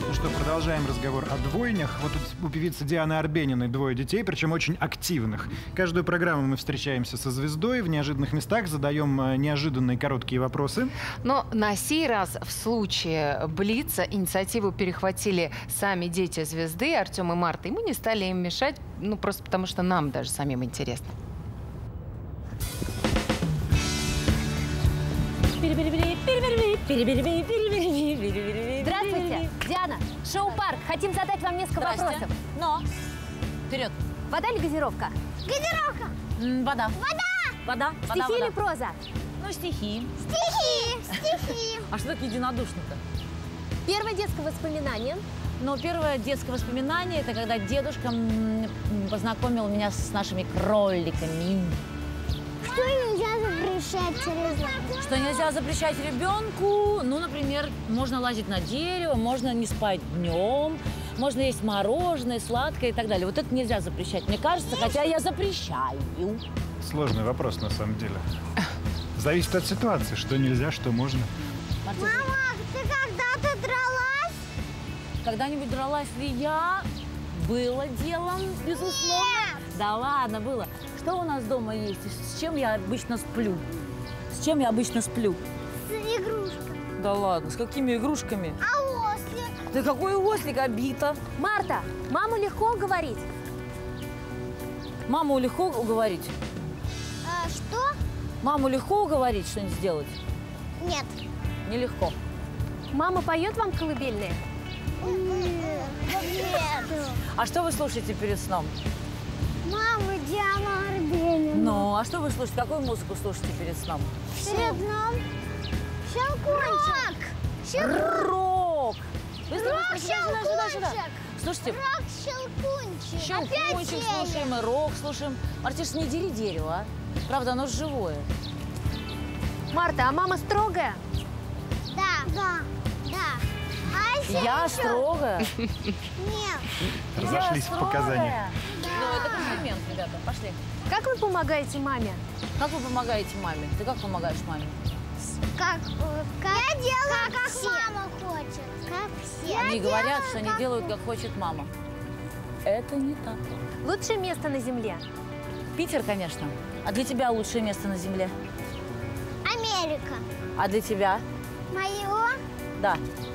Ну что, продолжаем разговор о двойнях. Вот тут у певицы Дианы Арбениной двое детей, причем очень активных. Каждую программу мы встречаемся со звездой в неожиданных местах, задаем неожиданные короткие вопросы. Но на сей раз в случае Блица инициативу перехватили сами дети звезды, Артем и Марта, и мы не стали им мешать, ну просто потому что нам даже самим интересно. Здравствуйте, Диана, шоу-парк. Хотим задать вам несколько вопросов. Но. Вперед. Вода или газировка? Газировка. Вода. Вода. Стихи или проза? Ну, стихи. Стихи. А что такое единодушно-то? Первое детское воспоминание. Ну, первое детское воспоминание, это когда дедушка познакомил меня с нашими кроликами. Что нельзя запрещать ребенку? Что нельзя запрещать ребенку? Ну, например, можно лазить на дерево, можно не спать днем, можно есть мороженое, сладкое и так далее. Вот это нельзя запрещать, мне кажется, хотя я запрещаю. Сложный вопрос, на самом деле. Зависит от ситуации, что нельзя, что можно. Мама, ты когда-то дралась? Когда-нибудь дралась ли я? Было делом, безусловно. Нет. Да ладно, было. Что у нас дома есть? С чем я обычно сплю? С чем я обычно сплю? С игрушкой. Да ладно, с какими игрушками? А ослик? Да какой ослик, обита? Марта, маму легко уговорить? Маму легко уговорить? Что? Маму легко уговорить что-нибудь сделать? Нет. Нелегко. Мама поет вам колыбельные? Нет. А что вы слушаете перед сном? Мама, Диана Арбенина. Ну, а что вы слушаете? Какую музыку слушаете перед сном? Перед сном щелкунчик. Рок! Быстро, Рок, быстро, сюда. Слушайте, Рок, щелкунчик. щелкунчик Опять слушаем, и рок слушаем. Артиш, не дери дерево, а? Правда, оно живое. Марта, а мама строгая? Да. А еще Я строгая. Нет. Разошлись в показаниях. Ну, это комплимент, ребята. Пошли. Как вы помогаете маме? Как вы помогаете маме? Ты как помогаешь маме? Я делаю, как мама хочет. Как все. Они говорят, что они делают, как хочет мама. Это не так. Лучшее место на земле? Питер, конечно. А для тебя лучшее место на земле? Америка. А для тебя? Моего? Да,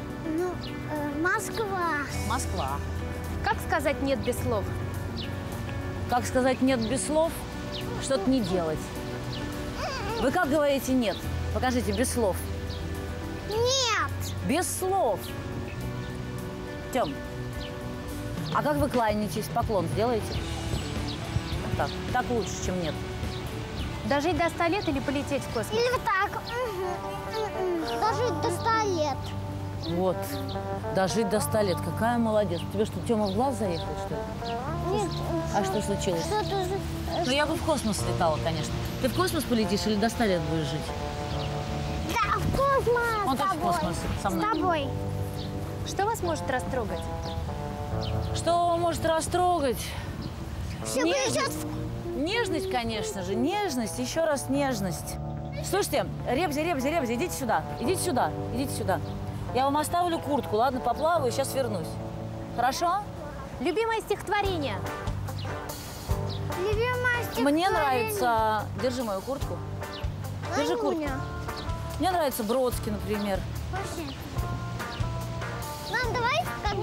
Москва. Москва. Как сказать «нет» без слов? Как сказать «нет» без слов? Что-то не делать. Вы как говорите «нет»? Покажите, без слов. Нет. Без слов. Тём, а как вы кланяетесь? Поклон сделаете? Вот так. Так лучше, чем нет. Дожить до 100 лет или полететь в космос? Или вот так. Дожить до 100 лет. Вот. Дожить до 100 лет. Какая молодец. Тебе что, Тёма в глаз заехал, что ли? Нет. А что случилось? Что-то же... Ну, я бы в космос летала, конечно. Ты в космос полетишь или до 100 лет будешь жить? Да, в космос. Он с тоже в тобой. космос со мной. С тобой. Что вас может растрогать? Что может растрогать? Все Нежность. Нежность, конечно же. Нежность. Еще раз нежность. Слушайте, Ребзи, идите сюда. Идите сюда. Я вам оставлю куртку, ладно? Поплаваю, сейчас вернусь. Хорошо? Любимое стихотворение? Любимая стихотворение. Мне нравится... Держи мою куртку. Держи куртку. Манюня. Мне нравится Бродский, например. Пошли. Мам, давай,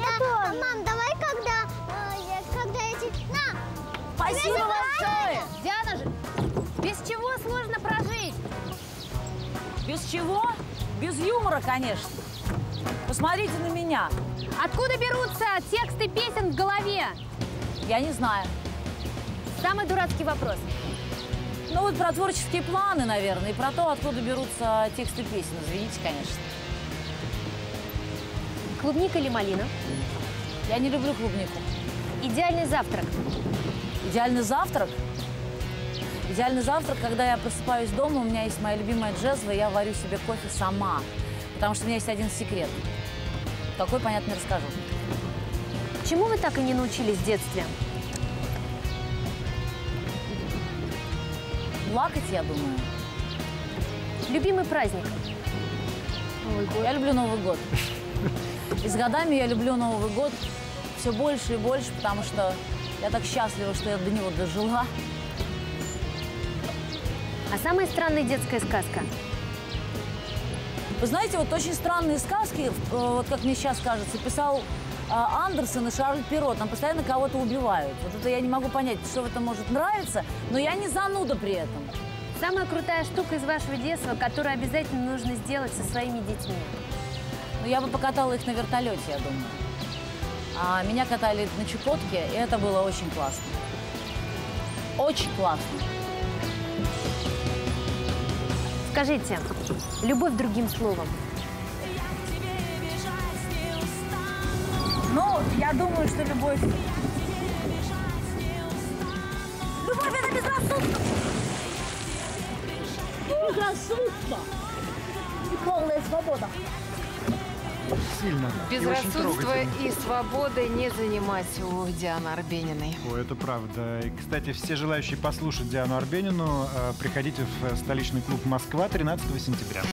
когда эти... На! Спасибо большое! Диана же, без чего сложно прожить? Без чего? Без юмора, конечно. Посмотрите на меня. Откуда берутся тексты песен в голове? Я не знаю. Самый дурацкий вопрос. Ну вот про творческие планы, наверное, и про то, откуда берутся тексты песен. Извините, конечно. Клубника или малина? Я не люблю клубнику. Идеальный завтрак? Идеальный завтрак? Идеальный завтрак, когда я просыпаюсь дома, у меня есть моя любимая джезва, и я варю себе кофе сама. Потому что у меня есть один секрет. Какой, понятно, не расскажу. Чему вы так и не научились в детстве? Плакать, я думаю. Любимый праздник? Я люблю Новый год. И с годами я люблю Новый год все больше и больше, потому что я так счастлива, что я до него дожила. А самая странная детская сказка? Вы знаете, вот очень странные сказки, вот как мне сейчас кажется, писал Андерсон и Шарль Перро. Там постоянно кого-то убивают. Вот это я не могу понять, что в этом может нравиться, но я не зануда при этом. Самая крутая штука из вашего детства, которую обязательно нужно сделать со своими детьми? Ну, я бы покатала их на вертолете, я думаю. А меня катали на Чукотке, и это было очень классно. Очень классно. Скажите, любовь другим словом. Ну, я думаю, что любовь... Любовь – это безрассудно! Безрассудно! И полная свобода. Сильно. И очень Безрассудства трогательно. и свободы не занимать у Дианы Арбениной. Ой, это правда. И, кстати, все желающие послушать Диану Арбенину, приходите в столичный клуб «Москва» 13 сентября.